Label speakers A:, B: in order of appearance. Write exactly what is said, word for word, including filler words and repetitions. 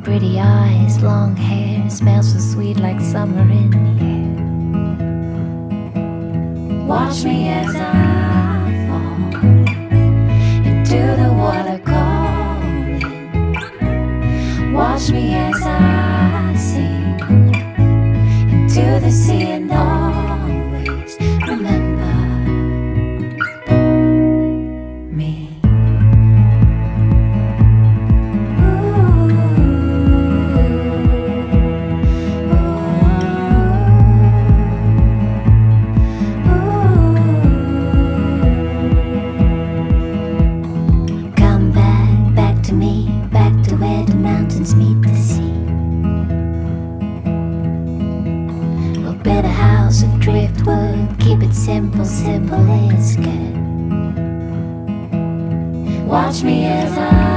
A: Pretty eyes, long hair, smells so sweet like summer in the air. Watch me as I fall into the water calling. Watch me as I sink into the sea and always remember me. Meet the sea. We'll build a house of driftwood, keep it simple, simple is good. Watch me as I